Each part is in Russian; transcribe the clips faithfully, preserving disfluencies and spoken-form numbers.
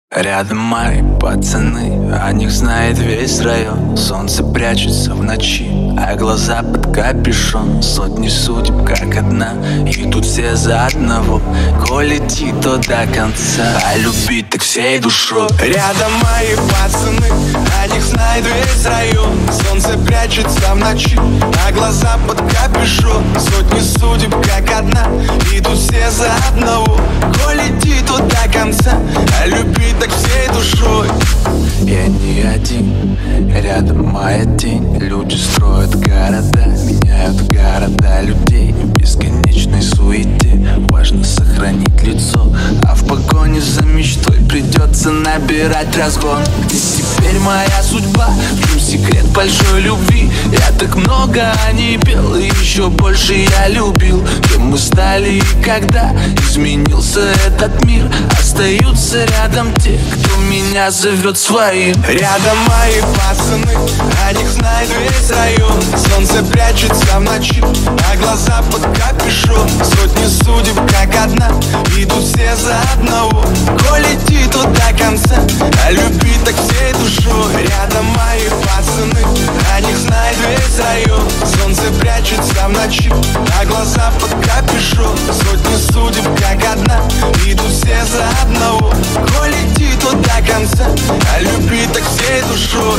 Рядом мои пацаны, о них знает весь район. Солнце прячется в ночи, а глаза под капюшон. Сотни судеб, как одна, идут все за одного. Коль идти, то до конца, а любить так всей душой. Рядом мои пацаны, о них знает весь район. Солнце прячется в ночи, а глаза под капюшон. Сотни судеб, как одна, идут все за одного. Коль идти, то до конца, а любить так всей душой. Я не один, рядом моя тень. Люди строят города, меняют города людей. В бесконечной суете важно сохранить лицо, а в погоне за мечтой придется набирать разгон. Где теперь моя судьба? В чем секрет большой любви? Я так много о ней пел, и еще больше я любил. Кем мы стали и когда изменился этот мир? Остаются рядом те, кто меня зовет своим. Рядом мои пацаны, о них знает весь район. Солнце прячется в ночи, а глаза под капюшон. Сотни судеб, как одна, идут все за одного. Коль идти, то до конца, а любить так всей душой. Рядом мои пацаны, о них знает весь район. Солнце прячется в ночи, а глаза под капюшон. Сотни судеб, как одна, идут все за одного. Коль идти, то до конца, а любить так всей душой.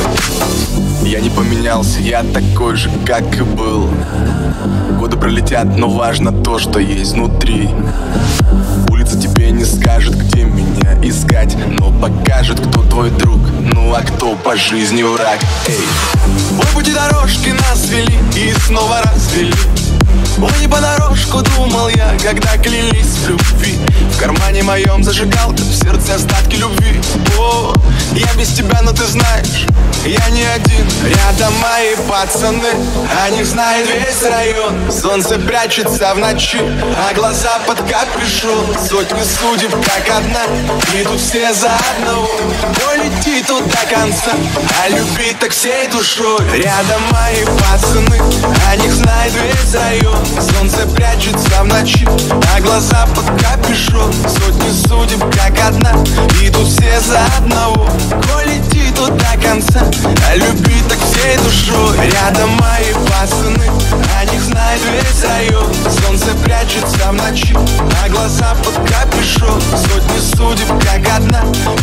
Я не поменялся, я такой же, как и был. Годы пролетят, но важно то, что есть внутри. Улица тебе не скажет, где меня искать, но покажет, кто твой друг, ну а кто по жизни враг. Эй. Ой, пути дорожки нас вели и снова развели. Ой, не понарошку думал я, когда клялись в любви. В кармане моем зажигалка, в сердце остатки любви. О, я без тебя, но ты знаешь, я не один. Рядом мои пацаны, о них знает весь район. Солнце прячется в ночи, а глаза под капюшон. Сотни судеб, как одна, идут все за одного. Полети тут до конца, а любить так всей душой. Рядом мои пацаны, о них знает весь район. Солнце прячется в ночи, а глаза под капюшон. Сотни судеб, как одна, идут все за одного. Коль идти тут до конца, а любить так всей душой. Рядом мои пацаны, о них знает весь район. Солнце прячется в ночи, а глаза под капюшон. Сотни судеб, как одна,